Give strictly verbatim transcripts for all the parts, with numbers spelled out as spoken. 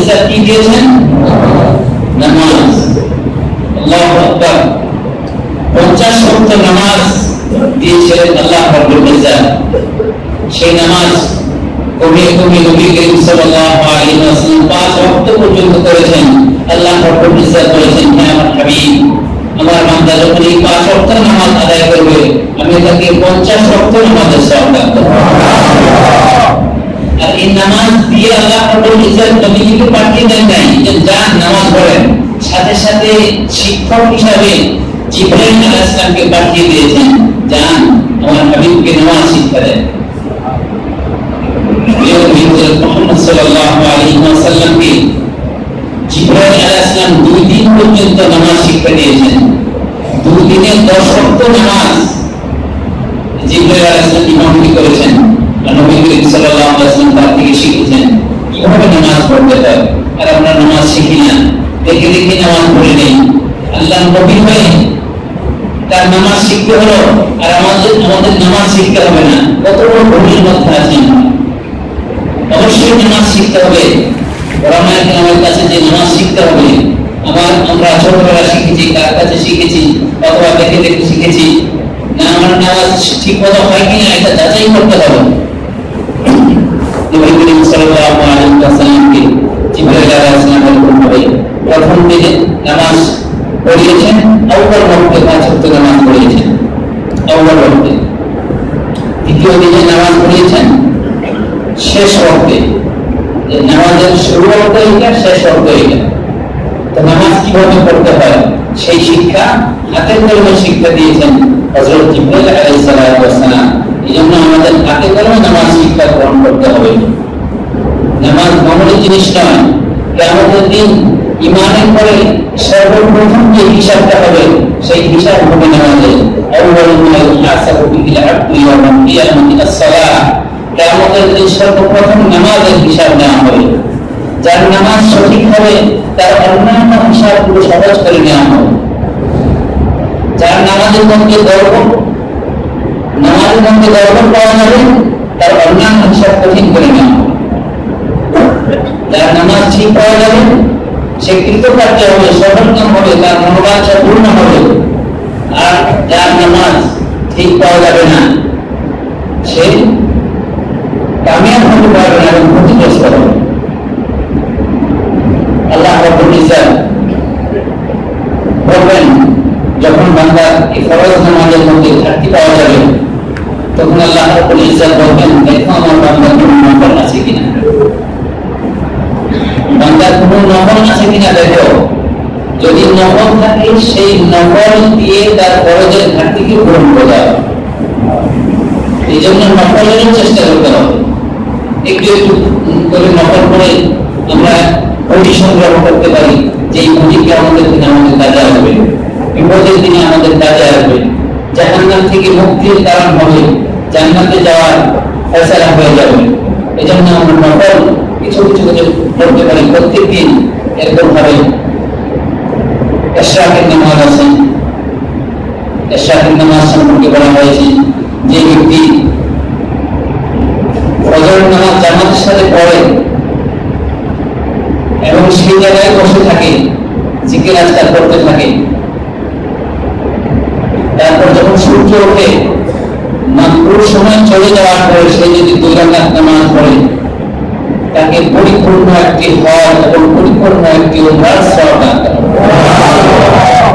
ইজ্জত কি দিয়েছেন? নামাজ। আল্লাহু আকবার। পঞ্চাশ ওয়াক্ত নামাজ দিয়েছিলেন আল্লাহ রাব্বুল ইজ্জত। সেই নামাজ কমিয়ে কমিয়ে নবী করিম সাল্লাল্লাহু আলাইহি ওয়াসাল্লাম পাঁচ ওয়াক্ত পর্যন্ত করেছেন। আল্লাহ রাব্বুল ইজ্জত বলেছেন, হে আমার হাবিব, আমার বান্দা যখন এই পাঁচ ওয়াক্ত নামাজ আদায় করবে আমি তাকে পঞ্চাশ ওয়াক্ত নামাজের সওয়াব দান করব। আর এই নামাজ দিয়ে আল্লাহ রাব্বুল ইজ্জত নবীকে পাঠিয়ে দেন নাই যে যান নামাজ পড়েন, সাথে সাথে শিক্ষক হিসাবে জিবরাইল আলাইহিস সালামকে পাঠিয়ে দিয়েছেন, যান আমার হাবিবকে নামাজ শিক্ষা দেন। মুহাম্মদ সাল্লাল্লাহু আলাইহি ওয়াসাল্লামকে জিবরাইল আলাইহিস সালাম দুই দিন পর্যন্ত নামাজ শিক্ষা দিয়েছেন। দুই দিনে দশ ওয়াক্ত নামাজ জিবরাইল আলাইহিস সালাম ইমামতি করেছেন। নবী করিম সাল্লাল্লাহু আলাইহি ওয়াসাল্লাম তার থেকে শিখেছেন কিভাবে নামাজ পড়তে হয়। আর আমরা নামাজ শিখি না, দেখে দেখে নামাজ পড়ি নেই। আল্লাহ নবী হয়ে তার নামাজ শিখতে হলো আর আমাদের আমাদের নামাজ শিখতে হবে না, কত বড় ভুলের মধ্যে আছি। অবশ্যই নামাজ শিখতে হবে। ওলামায়ে কেরামের কাছে যে নামাজ শিখতে হবে, আমার আমরা ছোটবেলা শিখেছি, কার কাছে শিখেছি, অথবা দেখে দেখে শিখেছি না, আমার নামাজ ঠিক মতো হয় কিনা এটা যাচাই করতে হবে। নবী করিম সাল্লাল্লাহু আলাইহি ওয়াসাল্লামকে জিবরাইল আলাইহিস সালাম ভাবে প্রথম দিনে নামাজ পড়িয়েছেন, আউয়াল ওয়াক্তে পাঁচ ওয়াক্ত নামাজ পড়িয়েছেন আউয়াল ওয়াক্তে। দ্বিতীয় দিনে নামাজ পড়িয়েছেন শেষ ওয়াক্তে, নামাজের শুরু ওয়াক্ত এটা, শেষ ওয়াক্ত এটা। তো নামাজ কিভাবে পড়তে হয় সেই শিক্ষা হাতে কলমে শিক্ষা দিয়েছেন হযরত জিবরাইল আলাইহিস সালাম। এজন্য আমাদের হাতে কলমে নামাজ শিক্ষা গ্রহণ করতে হবে। নামাজ মামুলি জিনিস নয়। কিয়ামতের দিন ঈমানের পরে সর্বপ্রথম যে হিসাবটা হবে সেই হিসাব হবে নামাজের। আউয়ালু মা ইউহাসাবু বিহিল আবদু ইয়াওমাল কিয়ামাতি আস-সালাহ। কিয়ামতের দিন সর্বপ্রথম নামাজের হিসাব নেওয়া হবে। যার নামাজ সঠিক হবে তার অন্যান্য হিসাবগুলো সহজ করে নেওয়া হবে। যার নামাজের মধ্যে গর্ব নামাজের মধ্যে গর্ব পাওয়া যাবে তার অন্যান্য হিসাব কঠিন করে নেওয়া হবে। যার নামাজ ঠিক পাওয়া যাবে সে কৃতকার্য হবে, সফলকাম হবে, তার মনোবাঞ্ছা পূর্ণ হবে। আর যার নামাজ ঠিক পাওয়া যাবে না সে কামিয়াব হতে পারবে না এবং ক্ষতিগ্রস্ত হবে। আল্লাহ রাব্বুল ইজ্জত বলবেন যখন বান্দা এই ফরজ নামাজের মধ্যে ঘাটতি পাওয়া যাবে তখন আল্লাহ রাব্বুল ইজ্জত বলবেন, দেখো আমার বান্দার কোনো নফল আছে কিনা, বান্দার কোনো নফল আছে কিনা দেখো। যদি নফল থাকে সেই নফল দিয়ে তার ফরজের ঘাটতিকে পূরণ করা হবে। এই জন্য নফলের চেষ্টা করতে হবে। একটু একটু করে নফল করে আমরা পুঁজি সংগ্রহ করতে পারি, যে এই পুঁজিকে আমাদের দিনে আমাদের কাজে আসবে, বিপদের দিনে আমাদের কাজে আসবে, জাহান্নাম থেকে মুক্তির কারণ হবে, জান্নাতে যাওয়ার ফয়সালা হয়ে যাবে। এই জন্য আমরা নফল কিছু কিছু করে করতে পারি প্রত্যেকদিন। এরকম ভাবে ইশরাকের নামাজ আছে। ইশরাকের নামাজ সম্পর্কে বলা হয়েছে যে ব্যক্তি ফজরের নামাজ জামাতের সাথে পড়ে এবং সেই জায়গায় বসে থাকে, জিকির আজকার করতে থাকে, তারপর যখন সূর্য ওঠে মাগরিব সময় চলে যাওয়ার পরে সে যদি দুই রাকাত নামাজ পড়ে তাকে পরিপূর্ণ একটি হজ এবং পরিপূর্ণ একটি উমরার সওয়াব দান করা হবে।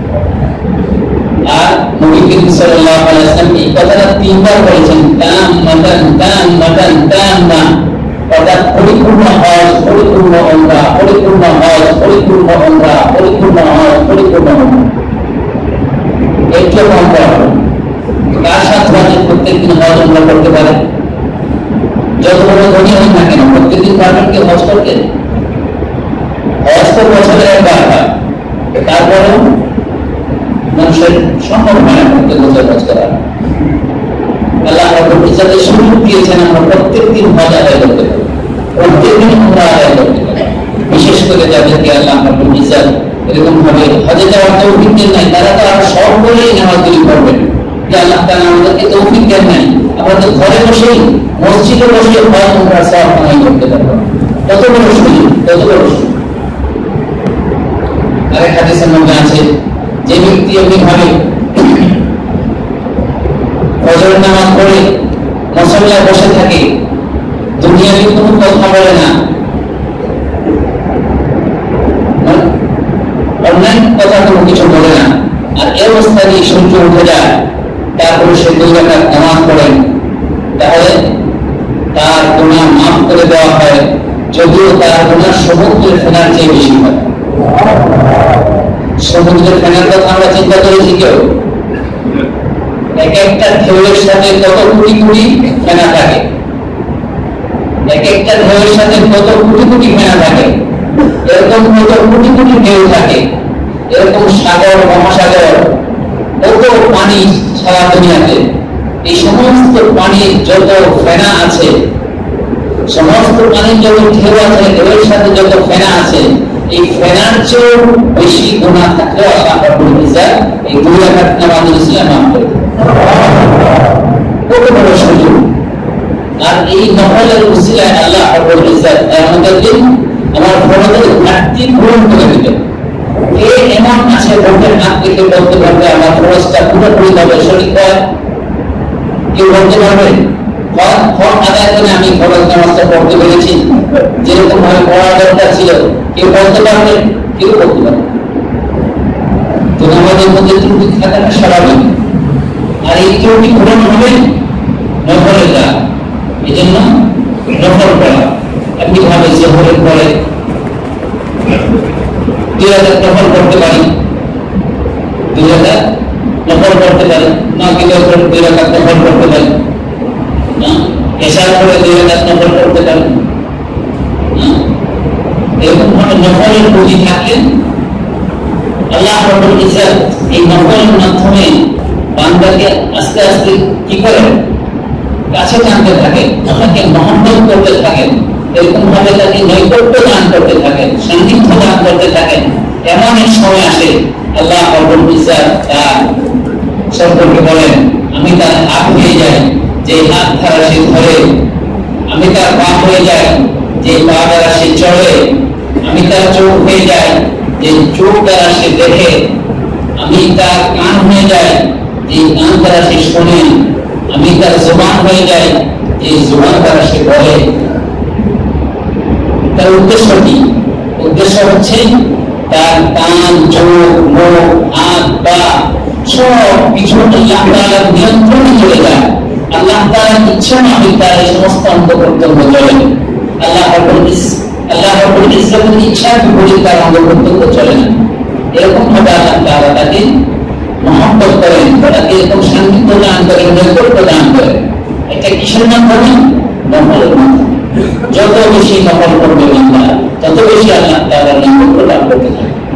আর নবী করিম সাল্লাল্লাহু আলাইহি ওয়াসাল্লাম এই কথাটা তিনবার বলেছেন, তাম্মাতান তাম্মাতান তাম্মা, অর্থাৎ পরিপূর্ণ হজ, পরিপূর্ণ উমরা, পরিপূর্ণ হজ, পরিপূর্ণ উমরা, পরিপূর্ণ হজ, পরিপূর্ণ উমরা। একটু কম করা হবে। কার সাথে হজ প্রত্যেকদিন হজ উমরা করতে পারে? যত বড় ধনী হন না কেন প্রত্যেকদিন পারবেন কি হজ করতে? হজ তো বছরে একবার হয়, তারপরেও মানুষের সম্ভব হয় না প্রত্যেক বছর হজ করা। আল্লাহ রাব্বুল ইজ্জত সুযোগ দিয়েছেন আমরা প্রত্যেকদিন হজ আদায় করতে পারি, প্রত্যেকদিন উমরা আদায় করতে পারি। বিশেষ করে যাদেরকে আল্লাহ রাব্বুল ইজ্জত এরকম ভাবে হজে যাওয়ার তৌফিক দেন নাই তারা তো আর সব বলেই নামাজ তৈরি করবেন যে আল্লাহ তাআলা আমাদেরকে তৌফিক দেন নাই, আমরা তো ঘরে বসেই মসজিদে বসে হজ উমরা সওয়াব কামাই করতে পারবো। কত বড় সুযোগ! কত বড় সুযোগ। আরেক হাদিসের মধ্যে আছে যে ব্যক্তি এমনিভাবে ফজরের নামাজ পড়ে মুসল্লায় বসে থাকে, দুনিয়াবি কোনো কথা বলে না, অন্যান্য কথা কোনো কিছু বলে না, আর এই অবস্থায় সূর্য উঠে যায়, তারপরে সে দুই রাকাত নামাজ পড়েন, তাহলে তার গুনাহ মাফ করে দেওয়া হয়, যদিও তার গুনাহ সমুদ্রের ফেনার চেয়ে বেশি হয়। সমুদ্রের ফেনার কথা আমরা চিন্তা করেছি কেউ? এক একটা ঢেউয়ের সাথে কত কোটি কোটি ফেনা থাকে, এক একটা ঢেউয়ের সাথে কত কোটি কোটি ফেনা থাকে, এরকম কত কোটি কোটি ঢেউ থাকে, এরকম সাগর মহাসাগর কত পানি সারা দুনিয়াতে। এই সমস্ত পানির যত ফেনা আছে, সমস্ত পানির যত ঢেউ আছে, ঢেউয়ের সাথে যত ফেনা আছে, এই ফেনার চেয়েও বেশি গুনাহ থাকলেও আল্লাহ রাব্বুল ইজ্জত এই দুই রাকাত নামাজের উসিলায় মাফ করে দেন। কত বড় সুযোগ! আর এই নফলের উসিলায় আল্লাহ রাব্বুল ইজ্জত আমাদেরকে আমার ফরজের ঘাটতি পূরণ করে দিবেন। কে এমন আছে ভোটের হাত থেকে বলতে পারবে আমার ফরজটা পুরোপুরি ভাবে সঠিক হয়? কেউ বলতে পারবে? ফরজ আদায় করে আমি ফরজ নামাজটা পড়তে পেরেছি যেরকম ভাবে পড়ার দরকার ছিল, কেউ বলতে পারবে? কেউ বলতে পারবে। তো আমাদের মধ্যে ত্রুটি থাকাটা স্বাভাবিক, আর এই ত্রুটি পূরণ হবে নফলের দ্বারা। এই জন্য নফল পড়া এমনি ভাবে জোহরের পরে দুই রাকাত নফল করতে পারি, দুই রাকাত নফল করতে পারি, মাগরিবের পরে দুই রাকাত নফল করতে পারি, এশার পরে দুই রাকাত নফল করতে পারি। এরকম ভাবে নফলের পুঁজি থাকলে আল্লাহ রাব্বুল ইজ্জত এই নফলের মাধ্যমে বান্দাকে আস্তে আস্তে কি করেন? কাছে টানতে থাকেন, তাকে মহব্বত করতে থাকেন, এরকম ভাবে তাকে নৈকট্য দান করতে থাকেন, সান্নিধ্য দান করতে থাকেন। এমন এক সময় আসে আল্লাহ রাব্বুল ইজ্জত তার সম্পর্কে বলেন, আমি তার হাত হয়ে যাই যে হাত দ্বারা সে ধরে, আমি তার পা হয়ে যাই যে পা দ্বারা সে চলে, আমি তার চোখ হয়ে যাই যে চোখ দ্বারা সে দেখে, আমি তার কান হয়ে যাই যে কান দ্বারা সে শোনে, আমি তার জবান হয়ে যাই যে জবান দ্বারা সে বলে। তার উদ্দেশ্য কি? উদ্দেশ্য হচ্ছে তার কান, চোখ, মুখ, হাত, পা সব কিছু আল্লাহ তাআলার নিয়ন্ত্রণে চলে যায়। আল্লাহ তাআলার ইচ্ছা মাফিক তার এই সমস্ত অঙ্গ প্রত্যঙ্গ চলে। আল্লাহ রাব্বুল ইজ্জত আল্লাহ রাব্বুল ইজ্জতের ইচ্ছার বিপরীতে তার অঙ্গ প্রত্যঙ্গ চলে না। এরকম ভাবে আল্লাহ তাআলা তাকে মহব্বত করেন, তাকে এরকম সান্নিধ্য দান করেন, নৈকট্য দান করেন। এটা কিসের মাধ্যমে? নফলের মাধ্যমে। যত বেশি নফল করবে বান্দা তত বেশি আল্লাহ তাআলার নৈকট্য লাভ করতে থাকে।